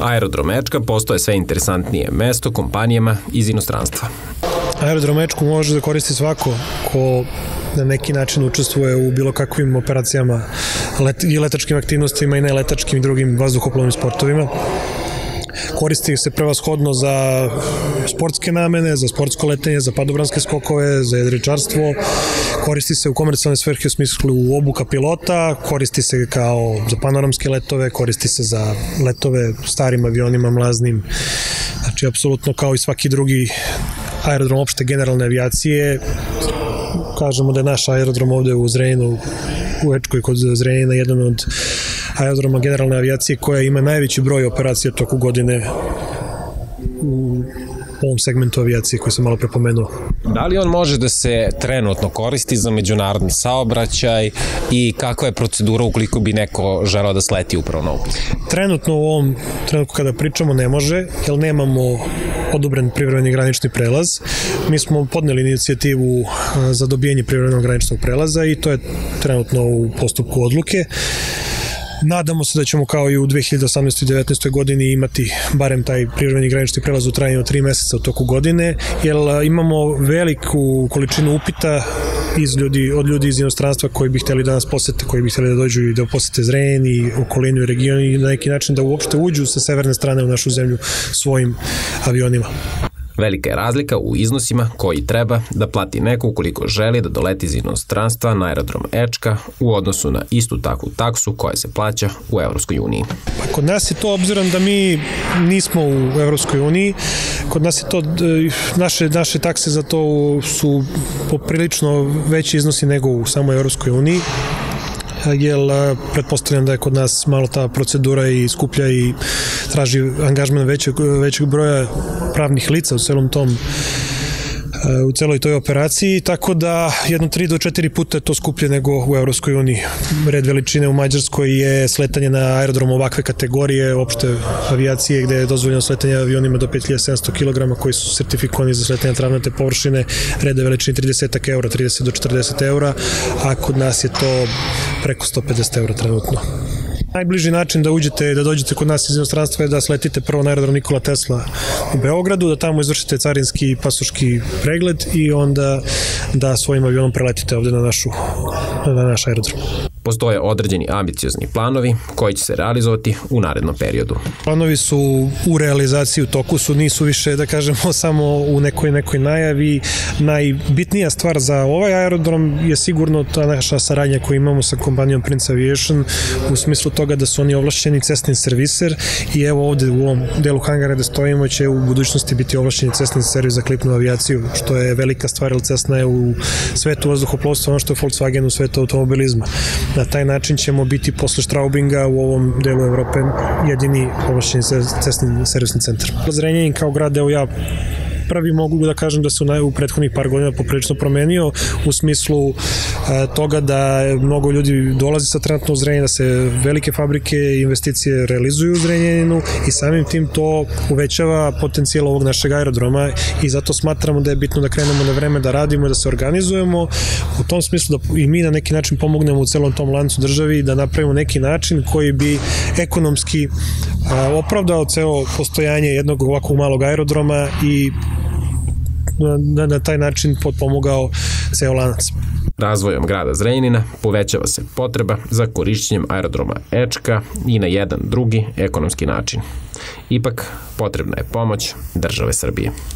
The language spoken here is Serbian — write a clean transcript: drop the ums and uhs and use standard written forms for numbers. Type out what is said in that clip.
Aerodrom Ečka postaje sve interesantnije mesto kompanijama iz inostranstva. Aerodrom Ečku može da koristi svako ko na neki način učestvuje u bilo kakvim operacijama i letačkim aktivnostima i neletačkim i drugim vazduhoplovnim sportovima. Koristi se prevashodno za sportske namene, za sportsko letenje, za padobranske skokove, za jedričarstvo, koristi se u komercijalne svrhe u smislu obuka pilota, koristi se kao za panoramske letove, koristi se za letove starim avionima, mlaznim, znači apsolutno kao i svaki drugi aerodrom opšte generalne avijacije. Kažemo da je naš aerodrom ovde u Zrenjaninu, u Ečkoj kod Zrenjanina, jedan od aerodroma generalne avijacije koja ima najveći broj operacija toku godine u ovom segmentu avijacije koji sam malo prepomenuo. Da li on može da se trenutno koristi za međunarodni saobraćaj i kakva je procedura ukoliko bi neko želeo da sleti upravo na upis? Trenutno u ovom trenutku kada pričamo ne može, jer nemamo odobren privremeni granični prelaz. Mi smo podneli inicijativu za dobijanje privremenog graničnog prelaza i to je trenutno u postupku odluke. Nadamo se da ćemo kao i u 2018. i 2019. godini imati barem taj privremeni granični prelaz u trajanju od 3 meseca u toku godine, jer imamo veliku količinu upita od ljudi iz inostranstva koji bi hteli da nas posete, koji bi hteli da dođu i da posete Zrenjanin i okolinu i region i na neki način da uopšte uđu sa severne strane u našu zemlju svojim avionima. Velika je razlika u iznosima koji treba da plati neko ukoliko želi da doleti iz inostranstva na aerodrom Ečka u odnosu na istu takvu taksu koja se plaća u Evropskoj uniji. Kod nas je to, obzirom da mi nismo u Evropskoj uniji, kod nas je to, naše takse za to su poprilično veći iznosi nego u samoj Evropskoj uniji, jer pretpostavljam da je kod nas malo ta procedura i skuplja i traži angažman većeg broja pravnih lica u celoj toj operaciji, tako da 3 do 4 puta je to skuplje nego u Evropskoj uniji. Red veličine u Mađarskoj je sletanje na aerodrom ovakve kategorije opšte avijacije gde je dozvoljeno sletanje avionima do 5700 kg koji su sertifikovani za sletanje travnate površine, red veličine 30 eura, 30 do 40 eura, a kod nas je to preko 150 eura trenutno. Najbliži način da dođete kod nas iz inostranstva je da sletite prvo na aerodrom Nikola Tesla u Beogradu, da tamo izvršite carinski i pasoški pregled i onda da svojim avionom preletite ovde na naš aerodrom. Postoje određeni ambiciozni planovi koji će se realizovati u narednom periodu. Planovi su u realizaciji, u toku su, nisu više, da kažemo, samo u nekoj najavi. Najbitnija stvar za ovaj aerodrom je sigurno ta naša saradnja koju imamo sa kompanijom Prince Aviation u smislu toga da su oni ovlašćeni cesni serviser i evo ovde u ovom delu hangara gde stojimo će u budućnosti biti ovlašćeni cesni servis za klipnu avijaciju, što je velika stvar, jer Cessna je u svetu vazduhoplovstva ono što je Volkswagen u svetu automobilizma. Na taj način ćemo biti posle Straubinga u ovom delu Evrope jedini ovlašćeni cesni servisni centar. Zrenjanin kao grad, evo ja prvi mogu da kažem da se u prethodnih par godina poprilično promenio u smislu toga da mnogo ljudi dolazi sa trenutno u Zrenjanin, da se velike fabrike i investicije realizuju u Zrenjaninu i samim tim to uvećava potencijal ovog našeg aerodroma i zato smatramo da je bitno da krenemo na vreme da radimo i da se organizujemo u tom smislu da i mi na neki način pomognemo u celom tom lancu državi da napravimo neki način koji bi ekonomski opravdao celo postojanje jednog ovakvog malog aerodroma i na taj način potpomogao ceo lanac. Razvojom grada Zrenjanina povećava se potreba za korišćenjem aerodroma Ečka i na jedan drugi ekonomski način. Ipak, potrebna je pomoć države Srbije.